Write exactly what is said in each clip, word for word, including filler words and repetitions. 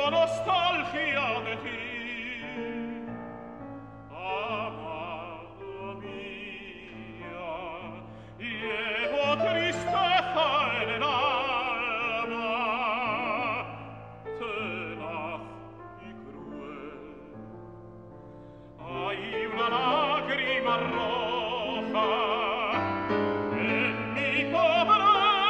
nostalgia de ti. Amada mía, llevo tristeza en el alma, tenaz y cruel. Hay una lágrima roja en mi pobre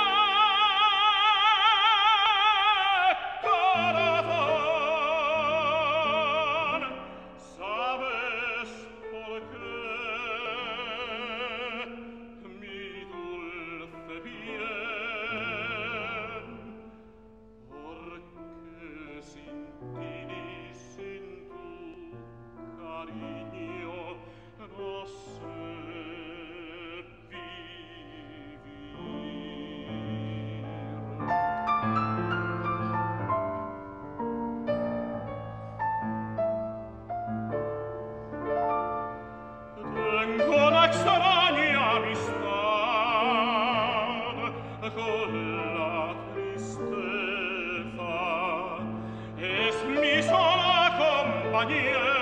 corazón. ¿Sabes por qué, mi dulce bien? Porque sin ti ni sin tu cariño no sé vivir. Tengo una extraña amistad con la tristeza, es mi sola compañera.